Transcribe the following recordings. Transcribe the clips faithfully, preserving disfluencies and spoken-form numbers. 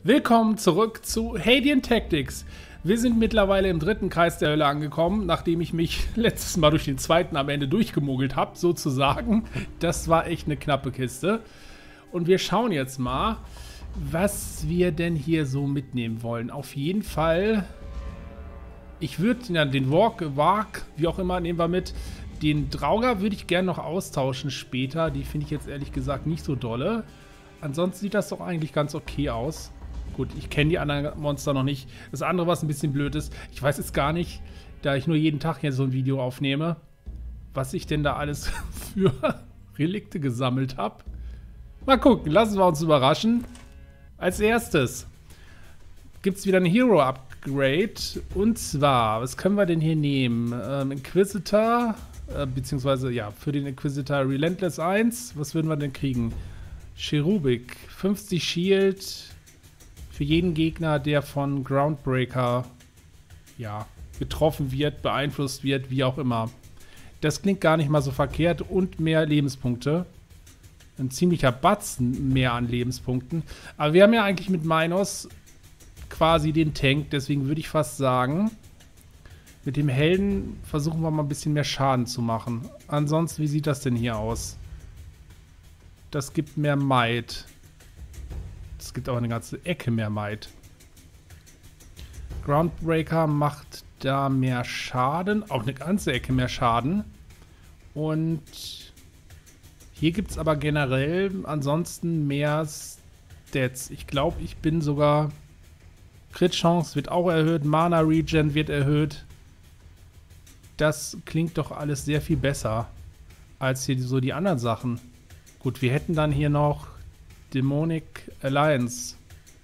Willkommen zurück zu Hadean Tactics. Wir sind mittlerweile im dritten Kreis der Hölle angekommen, nachdem ich mich letztes Mal durch den zweiten am Ende durchgemogelt habe, sozusagen. Das war echt eine knappe Kiste. Und wir schauen jetzt mal, was wir denn hier so mitnehmen wollen. Auf jeden Fall, ich würde ja, den Walk, Walk, wie auch immer, nehmen wir mit. Den Draugr würde ich gerne noch austauschen später. Die finde ich jetzt ehrlich gesagt nicht so dolle. Ansonsten sieht das doch eigentlich ganz okay aus. Gut, ich kenne die anderen Monster noch nicht. Das andere, was ein bisschen blöd ist, ich weiß jetzt gar nicht, da ich nur jeden Tag hier so ein Video aufnehme, was ich denn da alles für Relikte gesammelt habe. Mal gucken, lassen wir uns überraschen. Als erstes gibt es wieder ein Hero-Upgrade. Und zwar, was können wir denn hier nehmen? Ähm, Inquisitor, äh, beziehungsweise, ja, für den Inquisitor Relentless eins. Was würden wir denn kriegen? Cherubic, fünfzig Shield für jeden Gegner, der von Groundbreaker ja, getroffen wird, beeinflusst wird, wie auch immer. Das klingt gar nicht mal so verkehrt und mehr Lebenspunkte. Ein ziemlicher Batzen mehr an Lebenspunkten. Aber wir haben ja eigentlich mit Minos quasi den Tank, deswegen würde ich fast sagen, mit dem Helden versuchen wir mal ein bisschen mehr Schaden zu machen. Ansonsten, wie sieht das denn hier aus? Das gibt mehr Might. Es gibt auch eine ganze Ecke mehr Might. Groundbreaker macht da mehr Schaden. Auch eine ganze Ecke mehr Schaden. Und hier gibt es aber generell ansonsten mehr Stats. Ich glaube, ich bin sogar... Crit-Chance wird auch erhöht. Mana-Regen wird erhöht. Das klingt doch alles sehr viel besser als hier so die anderen Sachen. Gut, wir hätten dann hier noch Demonic Alliance.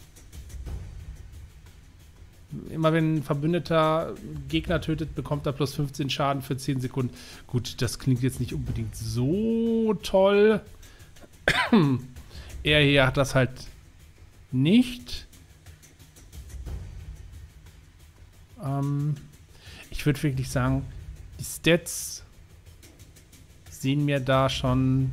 Immer wenn ein Verbündeter Gegner tötet, bekommt er plus fünfzehn Schaden für zehn Sekunden. Gut, das klingt jetzt nicht unbedingt so toll. Er hier hat das halt nicht. Ähm, ich würde wirklich sagen, die Stats sehen mir da schon...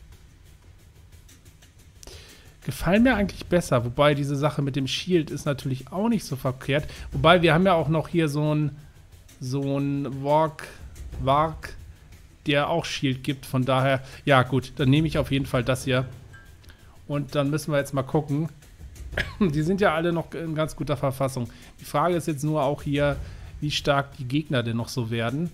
gefallen mir eigentlich besser. Wobei diese Sache mit dem Shield ist natürlich auch nicht so verkehrt. Wobei wir haben ja auch noch hier so ein so ein Walk, Warg, der auch Shield gibt. Von daher, ja gut, dann nehme ich auf jeden Fall das hier. Und dann müssen wir jetzt mal gucken. Die sind ja alle noch in ganz guter Verfassung. Die Frage ist jetzt nur auch hier, wie stark die Gegner denn noch so werden.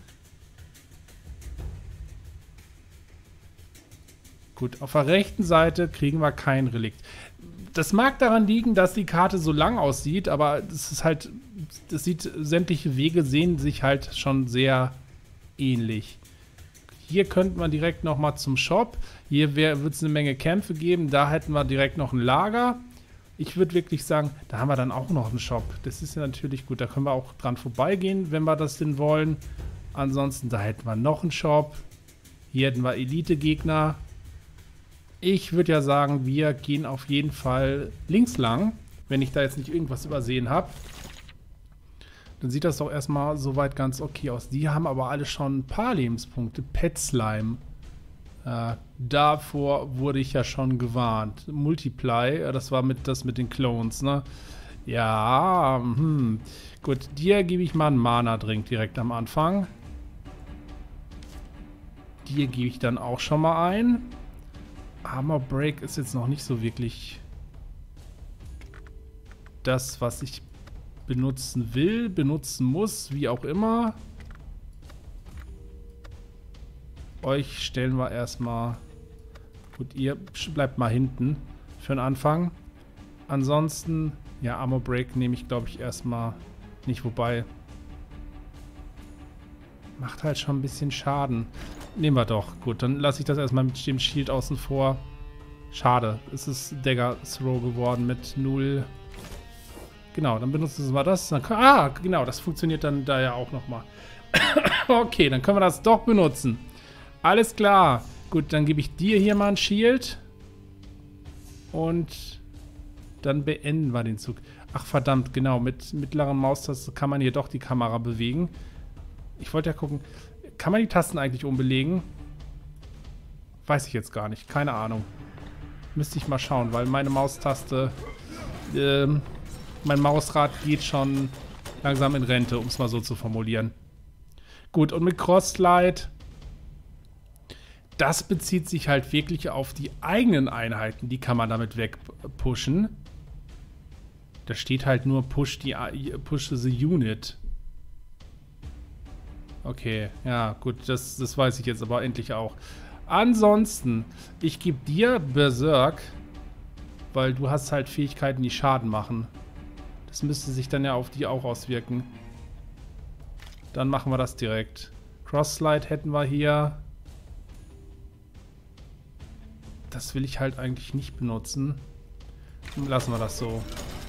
Gut, auf der rechten Seite kriegen wir kein Relikt. Das mag daran liegen, dass die Karte so lang aussieht, aber das ist halt, das sieht, sämtliche Wege sehen sich halt schon sehr ähnlich. Hier könnte man direkt noch mal zum Shop. Hier wird es eine Menge Kämpfe geben. Da hätten wir direkt noch ein Lager. Ich würde wirklich sagen, da haben wir dann auch noch einen Shop. Das ist ja natürlich gut. Da können wir auch dran vorbeigehen, wenn wir das denn wollen. Ansonsten, da hätten wir noch einen Shop. Hier hätten wir Elite-Gegner. Ich würde ja sagen, wir gehen auf jeden Fall links lang, wenn ich da jetzt nicht irgendwas übersehen habe. Dann sieht das doch erstmal soweit ganz okay aus. Die haben aber alle schon ein paar Lebenspunkte. Pet Slime. Äh, davor wurde ich ja schon gewarnt. Multiply, das war mit das mit den Clones, ne? Ja, hm. Gut, dir gebe ich mal einen Mana-Drink direkt am Anfang. Dir gebe ich dann auch schon mal ein. Armor Break ist jetzt noch nicht so wirklich das, was ich benutzen will, benutzen muss, wie auch immer. Euch stellen wir erstmal... Gut, ihr bleibt mal hinten für den Anfang. Ansonsten, ja, Armor Break nehme ich, glaube ich, erstmal nicht, wobei... Macht halt schon ein bisschen Schaden. Nehmen wir doch. Gut, dann lasse ich das erstmal mit dem Shield außen vor. Schade. Es ist Dagger Throw geworden mit null. Genau, dann benutzen wir das. Dann können, ah, genau, das funktioniert dann da ja auch nochmal. Okay, dann können wir das doch benutzen. Alles klar. Gut, dann gebe ich dir hier mal ein Shield. Und dann beenden wir den Zug. Ach, verdammt, genau. Mit mittlerer Maustaste kann man hier doch die Kamera bewegen. Ich wollte ja gucken, kann man die Tasten eigentlich umbelegen? Weiß ich jetzt gar nicht. Keine Ahnung. Müsste ich mal schauen, weil meine Maustaste ähm, mein Mausrad geht schon langsam in Rente, um es mal so zu formulieren. Gut, und mit Crosslight, das bezieht sich halt wirklich auf die eigenen Einheiten. Die kann man damit wegpushen. Da steht halt nur Push, die, push the Unit. Okay, ja, gut, das, das weiß ich jetzt aber endlich auch. Ansonsten, ich gebe dir Berserk, weil du hast halt Fähigkeiten, die Schaden machen. Das müsste sich dann ja auf die auch auswirken. Dann machen wir das direkt. Crosslight hätten wir hier. Das will ich halt eigentlich nicht benutzen. Lassen wir das so.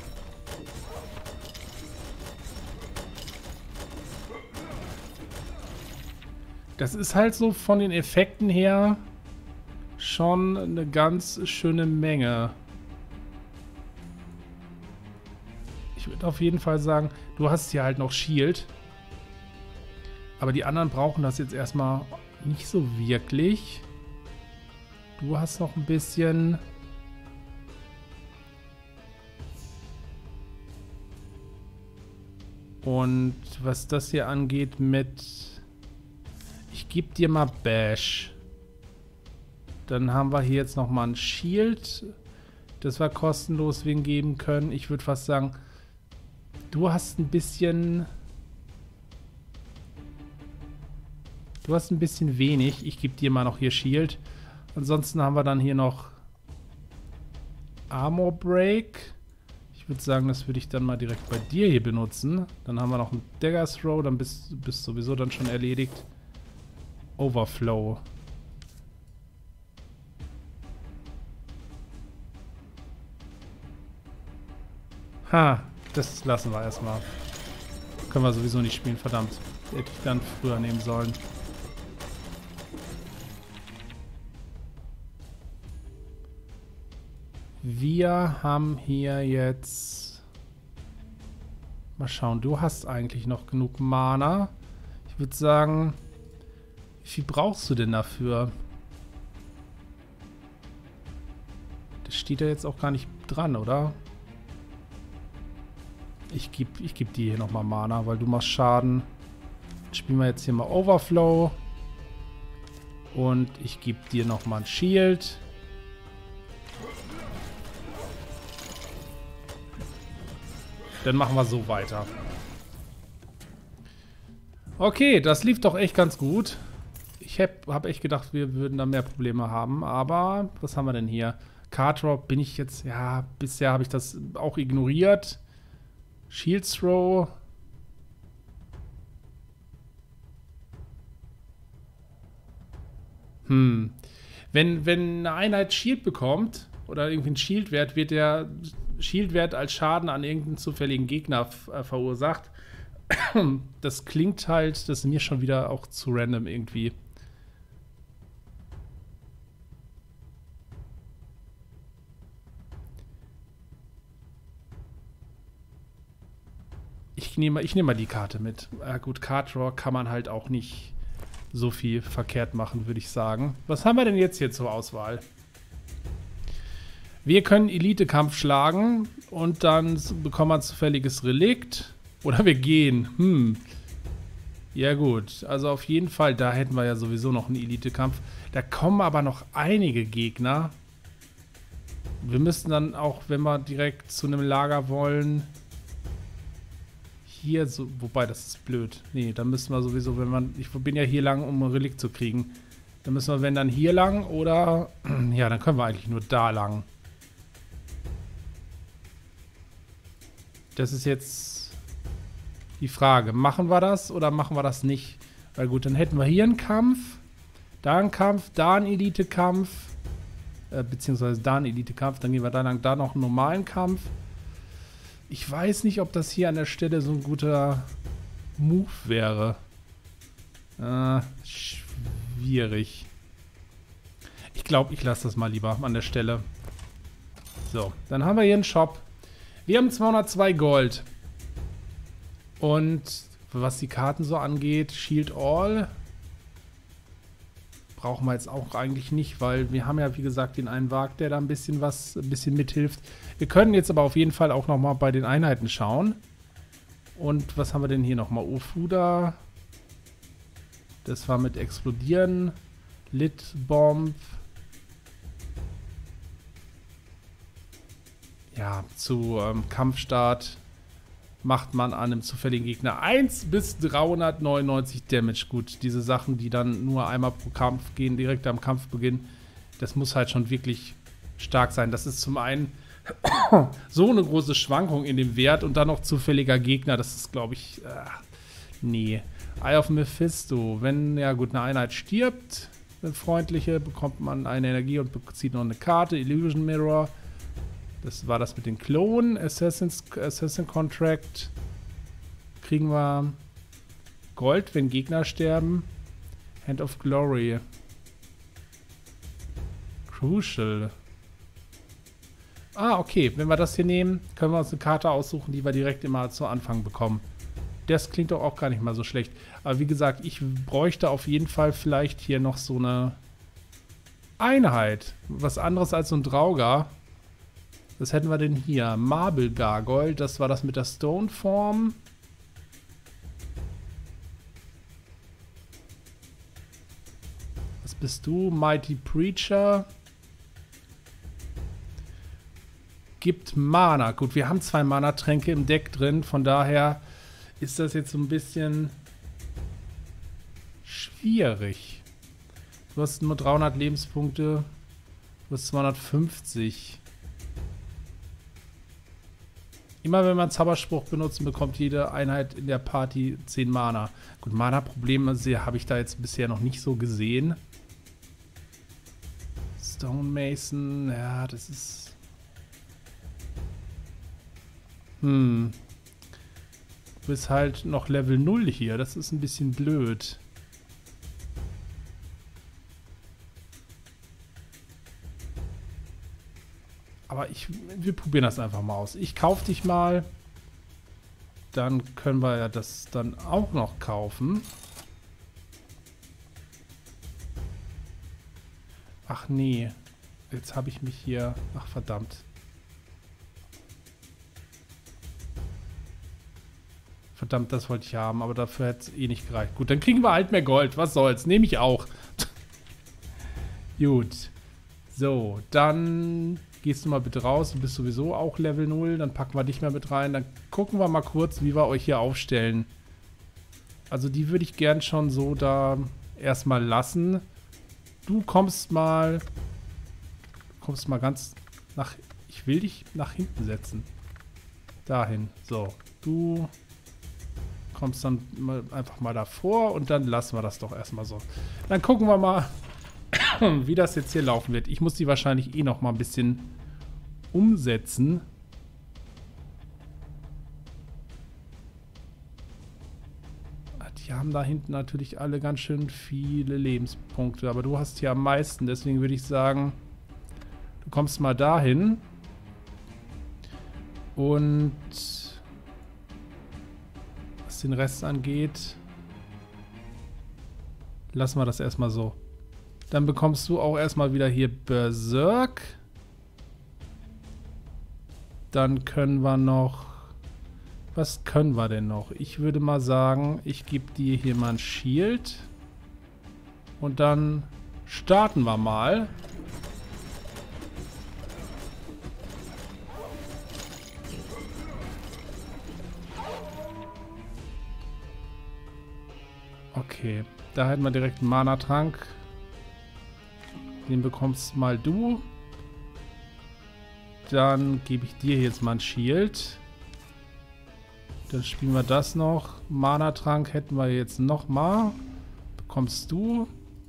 Das ist halt so von den Effekten her schon eine ganz schöne Menge. Ich würde auf jeden Fall sagen, du hast hier halt noch Shield. Aber die anderen brauchen das jetzt erstmal nicht so wirklich. Du hast noch ein bisschen. Und was das hier angeht mit... Ich gebe dir mal Bash. Dann haben wir hier jetzt nochmal ein Shield. Das wir kostenlos wen geben können. Ich würde fast sagen, du hast ein bisschen... Du hast ein bisschen wenig. Ich gebe dir mal noch hier Shield. Ansonsten haben wir dann hier noch Armor Break. Ich würde sagen, das würde ich dann mal direkt bei dir hier benutzen. Dann haben wir noch einen Dagger Throw. Dann bist du sowieso dann schon erledigt. Overflow. Ha, das lassen wir erstmal. Können wir sowieso nicht spielen, verdammt. Hätte ich dann früher nehmen sollen. Wir haben hier jetzt... Mal schauen, du hast eigentlich noch genug Mana. Ich würde sagen... Wie viel brauchst du denn dafür? Das steht ja jetzt auch gar nicht dran, oder? Ich gebe ich geb dir hier nochmal Mana, weil du machst Schaden. Spielen wir jetzt hier mal Overflow. Und ich gebe dir nochmal ein Shield. Dann machen wir so weiter. Okay, das lief doch echt ganz gut. Ich habe hab echt gedacht, wir würden da mehr Probleme haben. Aber was haben wir denn hier? Card Drop bin ich jetzt... Ja, bisher habe ich das auch ignoriert. Shield Throw. Hm. Wenn, wenn eine Einheit Shield bekommt oder irgendwie einen Shield-Wert, wird der Shield-Wert als Schaden an irgendeinen zufälligen Gegner äh, verursacht. Das klingt halt, das ist mir schon wieder auch zu random irgendwie. Ich nehme ich nehm mal die Karte mit. Äh, gut, Card Draw kann man halt auch nicht so viel verkehrt machen, würde ich sagen. Was haben wir denn jetzt hier zur Auswahl? Wir können Elite-Kampf schlagen und dann bekommen wir ein zufälliges Relikt. Oder wir gehen. Hm. Ja gut, also auf jeden Fall, da hätten wir ja sowieso noch einen Elite-Kampf. Da kommen aber noch einige Gegner. Wir müssten dann auch, wenn wir direkt zu einem Lager wollen... Hier so, wobei, das ist blöd. Nee, dann müssen wir sowieso, wenn man, ich bin ja hier lang, um ein Relikt zu kriegen. Dann müssen wir, wenn dann hier lang oder, ja, dann können wir eigentlich nur da lang. Das ist jetzt die Frage. Machen wir das oder machen wir das nicht? Weil gut, dann hätten wir hier einen Kampf, da einen Kampf, da einen Elite-Kampf, äh, beziehungsweise da einen Elite-Kampf, dann gehen wir da lang, da noch einen normalen Kampf. Ich weiß nicht, ob das hier an der Stelle so ein guter Move wäre. Äh, schwierig. Ich glaube, ich lasse das mal lieber an der Stelle. So, dann haben wir hier einen Shop. Wir haben zweihundertzwei Gold. Und was die Karten so angeht, Shield All. brauchen wir jetzt auch eigentlich nicht, weil wir haben ja, wie gesagt, den einen Wag, der da ein bisschen was, ein bisschen mithilft. Wir können jetzt aber auf jeden Fall auch nochmal bei den Einheiten schauen. Und was haben wir denn hier nochmal? Ofuda. Das war mit Explodieren. Lit-Bomb. Ja, zu ähm, Kampfstart macht man an einem zufälligen Gegner eins bis dreihundertneunundneunzig Damage. Gut, diese Sachen, die dann nur einmal pro Kampf gehen, direkt am Kampfbeginn, das muss halt schon wirklich stark sein. Das ist zum einen so eine große Schwankung in dem Wert und dann noch zufälliger Gegner. Das ist, glaube ich, äh, nee. Eye of Mephisto. Wenn, ja gut, eine Einheit stirbt, eine freundliche, bekommt man eine Energie und bezieht noch eine Karte. Illusion Mirror. Das war das mit den Klonen. Assassin's, Assassin Contract. Kriegen wir Gold, wenn Gegner sterben. Hand of Glory. Crucial. Ah, okay. Wenn wir das hier nehmen, können wir uns eine Karte aussuchen, die wir direkt immer zu Anfang bekommen. Das klingt doch auch gar nicht mal so schlecht. Aber wie gesagt, ich bräuchte auf jeden Fall vielleicht hier noch so eine Einheit. Was anderes als so ein Draugar. Was hätten wir denn hier? Marble Gargoyle, das war das mit der Stone-Form. Was bist du? Mighty Preacher. Gibt Mana. Gut, wir haben zwei Mana-Tränke im Deck drin, von daher ist das jetzt so ein bisschen schwierig. Du hast nur dreihundert Lebenspunkte. Du hast zweihundertfünfzig. Immer wenn man Zauberspruch benutzt, bekommt jede Einheit in der Party zehn Mana. Gut, Mana-Probleme habe ich da jetzt bisher noch nicht so gesehen. Stonemason, ja, das ist... Hm. Du bist halt noch Level null hier, das ist ein bisschen blöd. Aber ich, wir probieren das einfach mal aus. Ich kaufe dich mal. Dann können wir ja das dann auch noch kaufen. Ach nee. Jetzt habe ich mich hier... Ach verdammt. Verdammt, das wollte ich haben. Aber dafür hätte es eh nicht gereicht. Gut, dann kriegen wir halt mehr Gold. Was soll's? Nehme ich auch. Gut. So, dann... Gehst du mal bitte raus, du bist sowieso auch Level null, dann packen wir dich mal mit rein. Dann gucken wir mal kurz, wie wir euch hier aufstellen. Also die würde ich gern schon so da erstmal lassen. Du kommst mal, kommst mal ganz nach, ich will dich nach hinten setzen. Dahin, so. Du kommst dann mal einfach mal davor und dann lassen wir das doch erstmal so. Dann gucken wir mal, wie das jetzt hier laufen wird. Ich muss die wahrscheinlich eh noch mal ein bisschen umsetzen. Die haben da hinten natürlich alle ganz schön viele Lebenspunkte. Aber du hast hier am meisten. Deswegen würde ich sagen, du kommst mal dahin. Und was den Rest angeht, lassen wir das erstmal so. Dann bekommst du auch erstmal wieder hier Berserk. Dann können wir noch... Was können wir denn noch? Ich würde mal sagen, ich gebe dir hier mal ein Shield. Und dann starten wir mal. Okay, da hätten wir direkt einen Mana-Trank. Den bekommst mal du. Dann gebe ich dir jetzt mal ein Shield. Dann spielen wir das noch. Mana-Trank hätten wir jetzt noch mal. Bekommst du.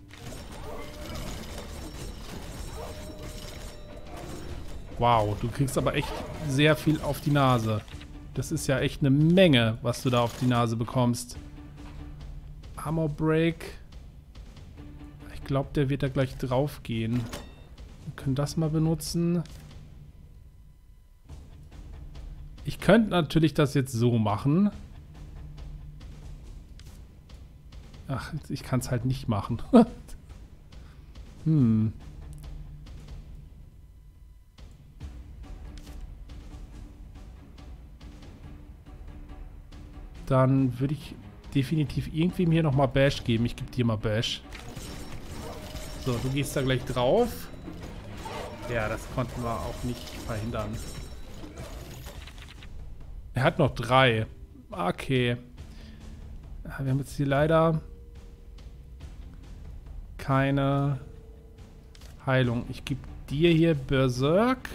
Wow, du kriegst aber echt sehr viel auf die Nase. Das ist ja echt eine Menge, was du da auf die Nase bekommst. Armor Break. Ich glaube, der wird da gleich drauf gehen. Wir können das mal benutzen. Ich könnte natürlich das jetzt so machen. Ach, ich kann es halt nicht machen. Hm. Dann würde ich definitiv irgendwem hier nochmal Bash geben. Ich gebe dir mal Bash. So, du gehst da gleich drauf. Ja, das konnten wir auch nicht verhindern. Er hat noch drei. Okay. Wir haben jetzt hier leider keine Heilung. Ich gebe dir hier Berserk.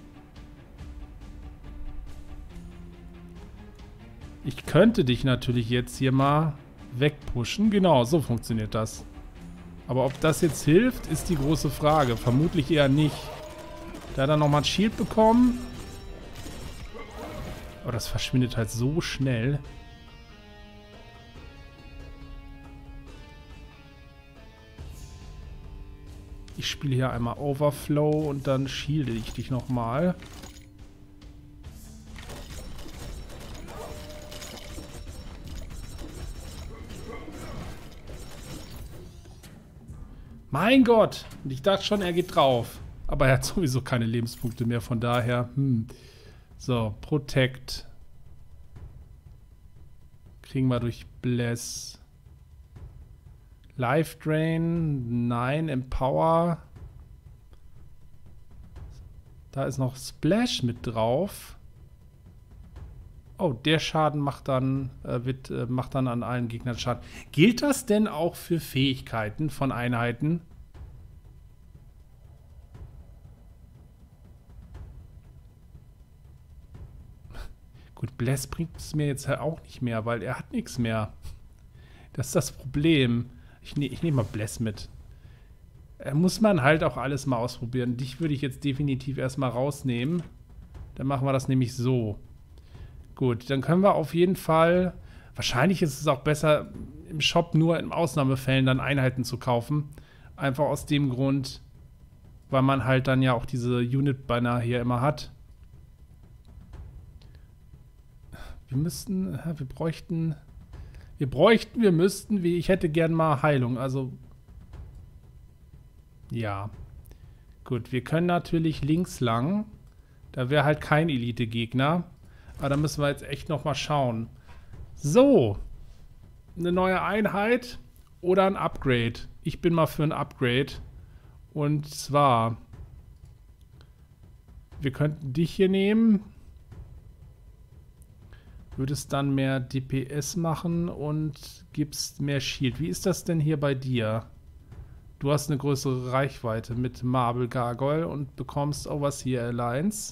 Ich könnte dich natürlich jetzt hier mal wegpushen. Genau, so funktioniert das. Aber ob das jetzt hilft, ist die große Frage. Vermutlich eher nicht. Da hat er nochmal ein Shield bekommen. Aber das verschwindet halt so schnell. Ich spiele hier einmal Overflow und dann shielde ich dich nochmal. Mein Gott! Und ich dachte schon, er geht drauf. Aber er hat sowieso keine Lebenspunkte mehr, von daher. Hm. So, Protect. Kriegen wir durch Bless. Life Drain. Nein, Empower. Da ist noch Splash mit drauf. Oh, der Schaden macht dann, äh, wird, äh, macht dann an allen Gegnern Schaden. Gilt das denn auch für Fähigkeiten von Einheiten? Gut, Bless bringt es mir jetzt halt auch nicht mehr, weil er hat nichts mehr. Das ist das Problem. Ich, ne, ich nehme mal Bless mit. Da muss man halt auch alles mal ausprobieren. Dich würde ich jetzt definitiv erstmal rausnehmen. Dann machen wir das nämlich so. Gut, dann können wir auf jeden Fall... Wahrscheinlich ist es auch besser, im Shop nur in Ausnahmefällen dann Einheiten zu kaufen. Einfach aus dem Grund, weil man halt dann ja auch diese Unit-Banner hier immer hat. Wir müssten... Wir bräuchten... Wir bräuchten, wir müssten... Wie, ich hätte gern mal Heilung, also... Ja. Gut, wir können natürlich links lang. Da wäre halt kein Elite-Gegner. Aber da müssen wir jetzt echt noch mal schauen. So. Eine neue Einheit oder ein Upgrade. Ich bin mal für ein Upgrade. Und zwar... Wir könnten dich hier nehmen. Würdest dann mehr D P S machen und gibst mehr Shield. Wie ist das denn hier bei dir? Du hast eine größere Reichweite mit Marble Gargoyle und bekommst Overseer Alliance.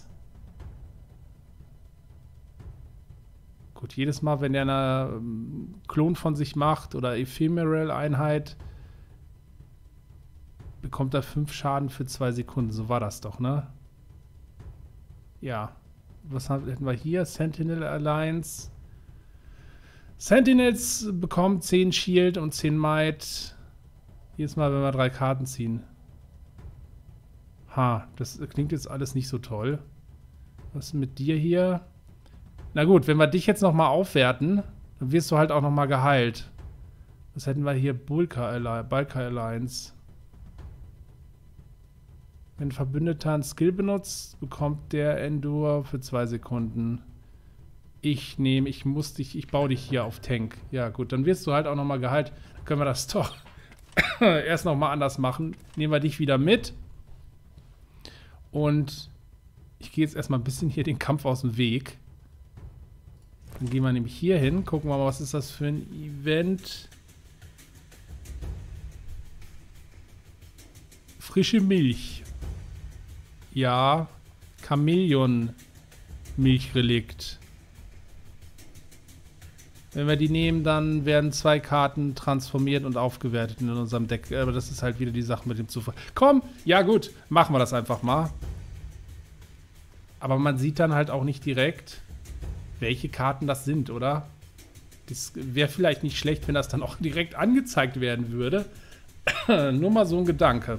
Gut, jedes Mal, wenn er eine ähm, Klon von sich macht oder Ephemeral-Einheit, bekommt er fünf Schaden für zwei Sekunden. So war das doch, ne? Ja. Was haben, hätten wir hier? Sentinel Alliance. Sentinels bekommen zehn Shield und zehn Might. Jedes Mal, wenn wir drei Karten ziehen. Ha, das klingt jetzt alles nicht so toll. Was ist mit dir hier? Na gut, wenn wir dich jetzt nochmal aufwerten, dann wirst du halt auch nochmal geheilt. Was hätten wir hier? Bulka Alliance. Wenn ein Verbündeter einen Skill benutzt, bekommt der Endure für zwei Sekunden. Ich nehme, ich muss dich, ich baue dich hier auf Tank. Ja gut, dann wirst du halt auch nochmal geheilt. Dann können wir das doch erst nochmal anders machen. Nehmen wir dich wieder mit. Und ich gehe jetzt erstmal ein bisschen hier den Kampf aus dem Weg. Dann gehen wir nämlich hier hin. Gucken wir mal, was ist das für ein Event. Frische Milch. Ja, Chamäleon-Milchrelikt. Wenn wir die nehmen, dann werden zwei Karten transformiert und aufgewertet in unserem Deck. Aber das ist halt wieder die Sache mit dem Zufall. Komm, ja gut, machen wir das einfach mal. Aber man sieht dann halt auch nicht direkt, welche Karten das sind, oder? Das wäre vielleicht nicht schlecht, wenn das dann auch direkt angezeigt werden würde. Nur mal so ein Gedanke.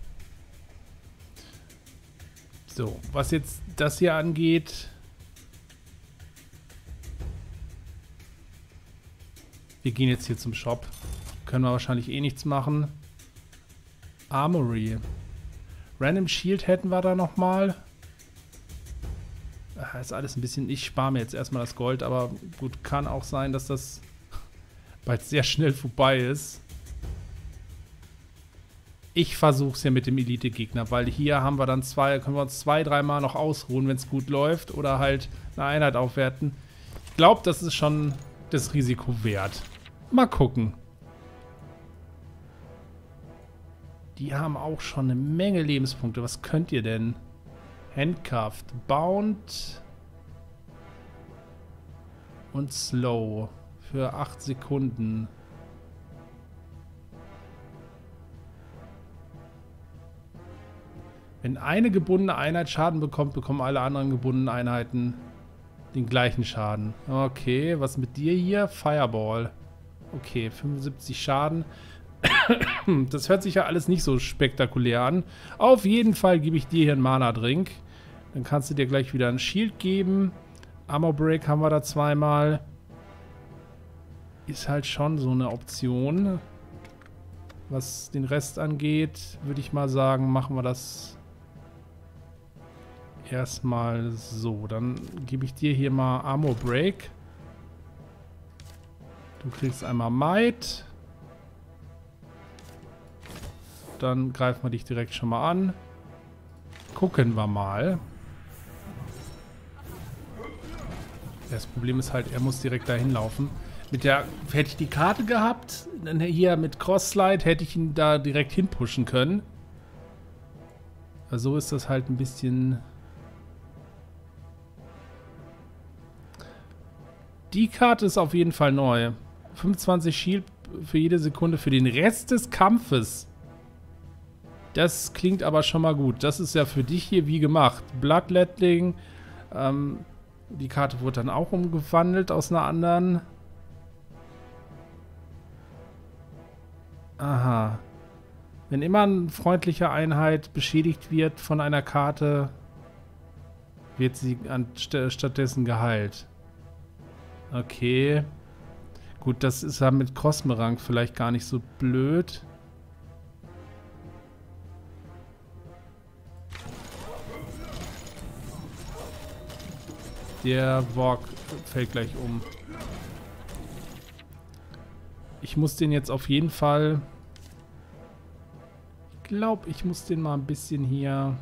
So, was jetzt das hier angeht. Wir gehen jetzt hier zum Shop. Können wir wahrscheinlich eh nichts machen. Armory. Random Shield hätten wir da nochmal. Das ist alles ein bisschen... Ich spare mir jetzt erstmal das Gold, aber gut, kann auch sein, dass das bald sehr schnell vorbei ist. Ich versuche es ja mit dem Elite-Gegner, weil hier haben wir dann zwei, können wir uns zwei, dreimal noch ausruhen, wenn es gut läuft. Oder halt eine Einheit aufwerten. Ich glaube, das ist schon das Risiko wert. Mal gucken. Die haben auch schon eine Menge Lebenspunkte. Was könnt ihr denn? Handcuffed, Bound und Slow für acht Sekunden. Wenn eine gebundene Einheit Schaden bekommt, bekommen alle anderen gebundenen Einheiten den gleichen Schaden. Okay, was mit dir hier? Fireball. Okay, fünfundsiebzig Schaden. Das hört sich ja alles nicht so spektakulär an. Auf jeden Fall gebe ich dir hier einen Mana-Drink. Dann kannst du dir gleich wieder ein Shield geben. Armor Break haben wir da zweimal. Ist halt schon so eine Option. Was den Rest angeht, würde ich mal sagen, machen wir das erstmal so. Dann gebe ich dir hier mal Armor Break. Du kriegst einmal Might. Dann greifen wir dich direkt schon mal an. Gucken wir mal. Das Problem ist halt, er muss direkt dahin laufen. Mit der, hätte ich die Karte gehabt, dann hier mit Cross-Slide hätte ich ihn da direkt hinpushen können. Aber so ist das halt ein bisschen... Die Karte ist auf jeden Fall neu. fünfundzwanzig Shield für jede Sekunde für den Rest des Kampfes. Das klingt aber schon mal gut. Das ist ja für dich hier wie gemacht. Bloodletting. Ähm, die Karte wurde dann auch umgewandelt aus einer anderen. Aha. Wenn immer eine freundliche Einheit beschädigt wird von einer Karte, wird sie an, st stattdessen geheilt. Okay. Gut, das ist ja mit Cosmerang vielleicht gar nicht so blöd. Der Vork fällt gleich um. Ich muss den jetzt auf jeden Fall... Ich glaube, ich muss den mal ein bisschen hier...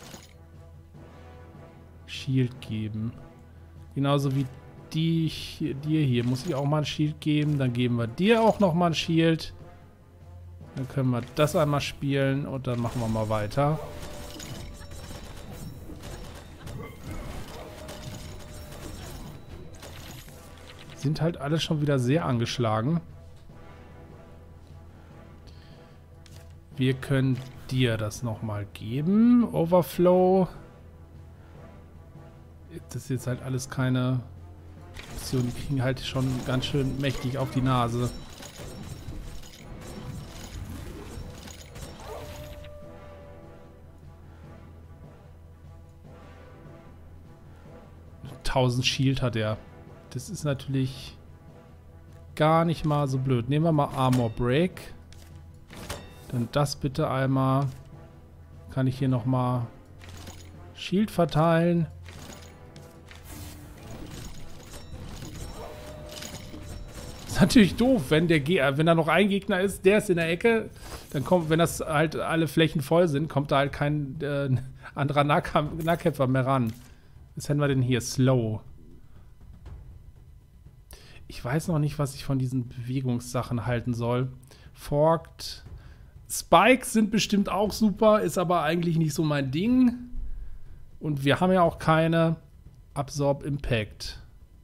Shield geben. Genauso wie die hier, dir hier. Muss ich auch mal ein Shield geben. Dann geben wir dir auch noch mal ein Shield. Dann können wir das einmal spielen und dann machen wir mal weiter. Sind halt alle schon wieder sehr angeschlagen. Wir können dir das nochmal geben. Overflow. Das ist jetzt halt alles keine Option. Die kriegen halt schon ganz schön mächtig auf die Nase. tausend Shield hat er. Das ist natürlich gar nicht mal so blöd. Nehmen wir mal Armor Break. Dann das bitte einmal. Kann ich hier nochmal Shield verteilen. Ist natürlich doof, wenn der Ge wenn da noch ein Gegner ist, der ist in der Ecke. Dann kommt, wenn das halt alle Flächen voll sind, kommt da halt kein äh, anderer Nahkämpfer Nahkämpfer mehr ran. Was hätten wir denn hier? Slow. Ich weiß noch nicht, was ich von diesen Bewegungssachen halten soll. Forked. Spikes sind bestimmt auch super, ist aber eigentlich nicht so mein Ding. Und wir haben ja auch keine Absorb Impact.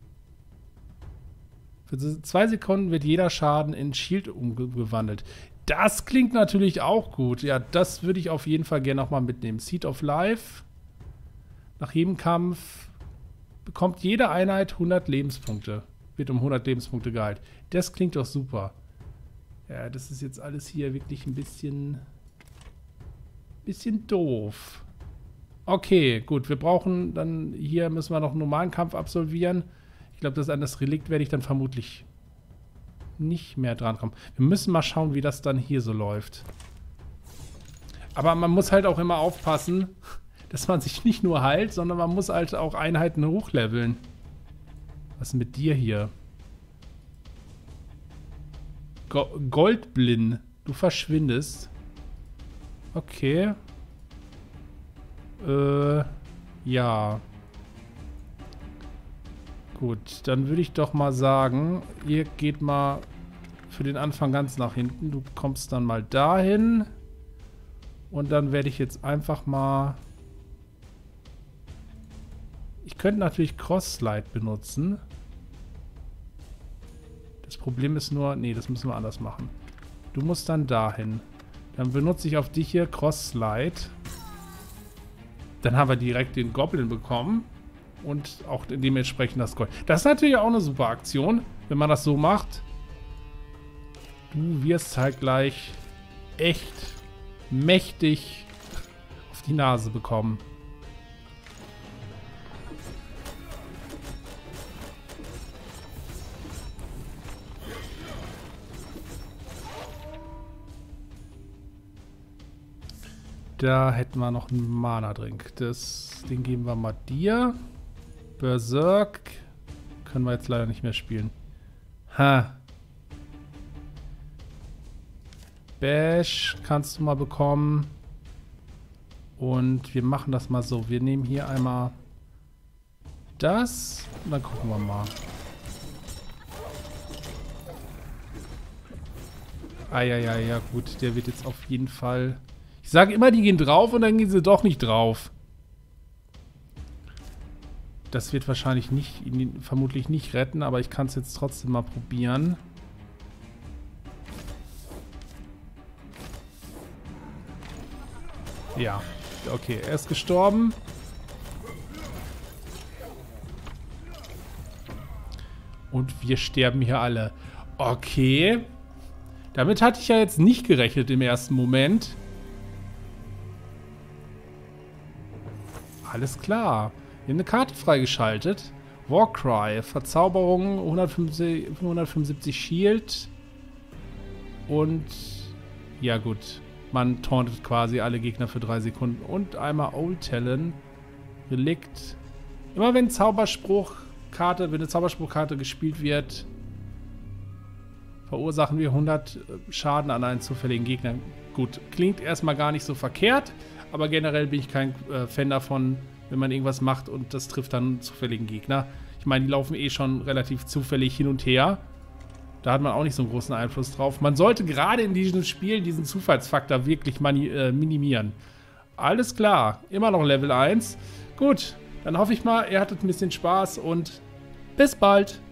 Für zwei Sekunden wird jeder Schaden in Shield umgewandelt. Das klingt natürlich auch gut. Ja, das würde ich auf jeden Fall gerne nochmal mitnehmen. Seed of Life. Nach jedem Kampf bekommt jede Einheit hundert Lebenspunkte. Wird um hundert Lebenspunkte geheilt. Das klingt doch super. Ja, das ist jetzt alles hier wirklich ein bisschen... bisschen doof. Okay, gut. Wir brauchen dann... Hier müssen wir noch einen normalen Kampf absolvieren. Ich glaube, das an das Relikt werde ich dann vermutlich nicht mehr dran kommen. Wir müssen mal schauen, wie das dann hier so läuft. Aber man muss halt auch immer aufpassen, dass man sich nicht nur heilt, sondern man muss halt auch Einheiten hochleveln. Was ist mit dir hier? Go Goldblin. Du verschwindest. Okay. Äh, ja. Gut, dann würde ich doch mal sagen, ihr geht mal für den Anfang ganz nach hinten. Du kommst dann mal dahin. Und dann werde ich jetzt einfach mal... Ich könnte natürlich Cross-Slide benutzen. Das Problem ist nur... Nee, das müssen wir anders machen. Du musst dann dahin. Dann benutze ich auf dich hier Cross-Slide. Dann haben wir direkt den Goblin bekommen. Und auch dementsprechend das Gold. Das ist natürlich auch eine super Aktion, wenn man das so macht. Du wirst halt gleich echt mächtig auf die Nase bekommen. Da hätten wir noch einen Mana-Drink. Das, den geben wir mal dir. Berserk können wir jetzt leider nicht mehr spielen. Ha. Bash kannst du mal bekommen. Und wir machen das mal so. Wir nehmen hier einmal das. Und dann gucken wir mal. Ah ja, ja, ja, gut. Der wird jetzt auf jeden Fall... Ich sage immer, die gehen drauf und dann gehen sie doch nicht drauf. Das wird wahrscheinlich nicht, ihn vermutlich nicht retten, aber ich kann es jetzt trotzdem mal probieren. Ja, okay, er ist gestorben. Und wir sterben hier alle. Okay. Damit hatte ich ja jetzt nicht gerechnet im ersten Moment. Alles klar. Wir haben eine Karte freigeschaltet. Warcry. Verzauberung, hundertfünfundsiebzig Shield. Und ja gut. Man tauntet quasi alle Gegner für drei Sekunden. Und einmal Old Talon. Relikt. Immer wenn Zauberspruchkarte, wenn eine Zauberspruchkarte gespielt wird, verursachen wir hundert Schaden an einen zufälligen Gegner. Gut, klingt erstmal gar nicht so verkehrt, aber generell bin ich kein äh, Fan davon, wenn man irgendwas macht und das trifft dann einen zufälligen Gegner. Ich meine, die laufen eh schon relativ zufällig hin und her. Da hat man auch nicht so einen großen Einfluss drauf. Man sollte gerade in diesem Spiel diesen Zufallsfaktor wirklich mani äh, minimieren. Alles klar, immer noch Level eins. Gut, dann hoffe ich mal, ihr hattet ein bisschen Spaß und bis bald.